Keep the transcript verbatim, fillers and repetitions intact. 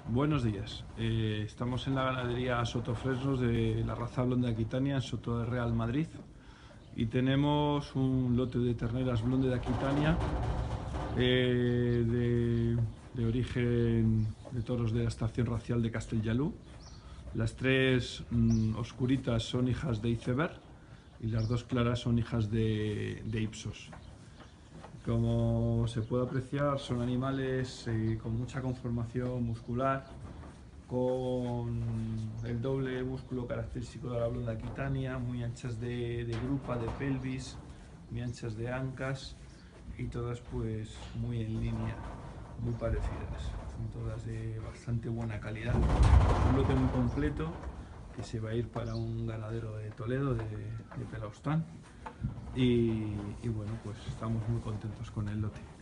Buenos días. Eh, estamos en la ganadería Sotofresnos de la raza blonde Aquitania en Soto de Real, Madrid, y tenemos un lote de terneras blonde de Aquitania eh, de, de origen de toros de la estación racial de Castellalú. Las tres mm, oscuritas son hijas de Iceberg y las dos claras son hijas de, de Ipsos. Como se puede apreciar, son animales eh, con mucha conformación muscular, con el doble músculo característico de la blonda Aquitania, muy anchas de, de grupa, de pelvis, muy anchas de ancas y todas pues muy en línea, muy parecidas. Son todas de bastante buena calidad. Un lote muy completo que se va a ir para un ganadero de Toledo, de, de Pelaustán. Y, y bueno, pues estamos muy contentos con el lote.